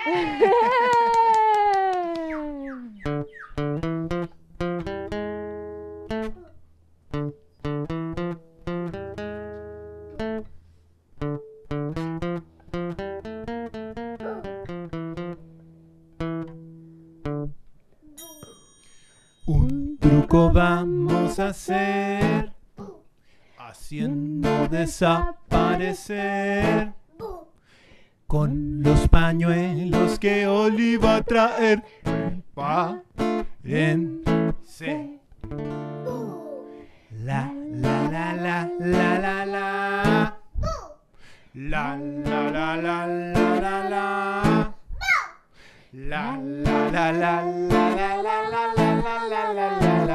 Un truco vamos a hacer, haciendo desaparecer con los pañuelos que Oli va a traer. Prepárense. La la la la la la la. La la la la la la la. La la la la la la la la la la la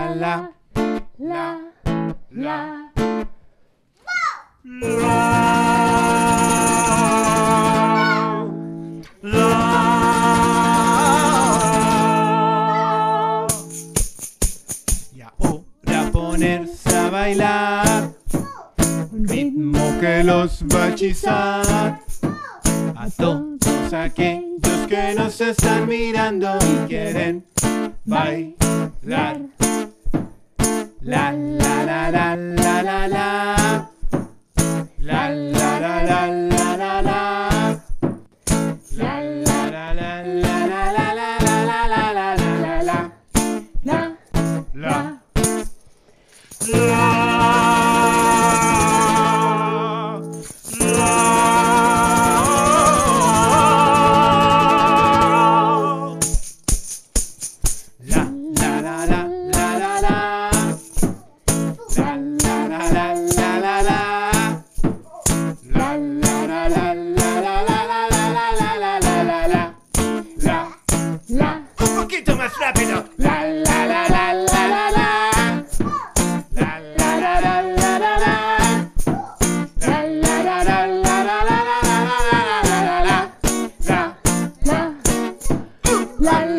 y ahora ponerse a bailar un ritmo que los va a hechizar a todos aquellos que nos están mirando y quieren bailar. La la la la la la la. La la la la la la la. La la la la la la la la la la la la un poquito más rápido. La la la la la la la. La la la la la la la. La la la la la la la la la la la la. La